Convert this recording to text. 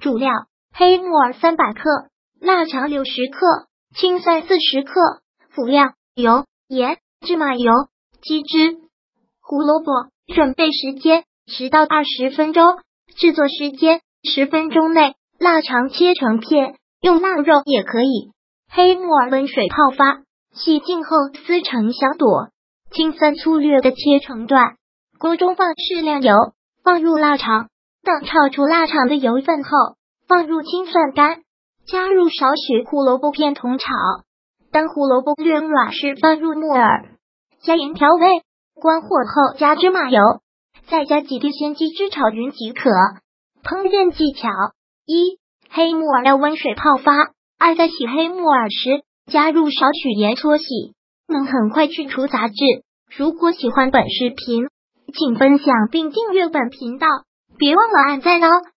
主料：黑木耳300克，腊肠60克，青蒜40克。辅料：油、盐、芝麻油、鸡汁。胡萝卜准备时间10到20分钟，制作时间10分钟内。腊肠切成片，用腊肉也可以。黑木耳温水泡发，洗净后撕成小朵。青蒜粗略的切成段。锅中放适量油，放入腊肠，等炒出腊肠的油分后，放入青蒜干，加入少许胡萝卜片同炒。当胡萝卜略软时，放入木耳，加盐调味。关火后加芝麻油，再加几滴鲜鸡汁炒匀即可。烹饪技巧： 1. 黑木耳要温水泡发。2. 在洗黑木耳时，加入少许盐搓洗，能很快去除杂质。如果喜欢本视频，请分享并订阅本频道，别忘了按赞哦。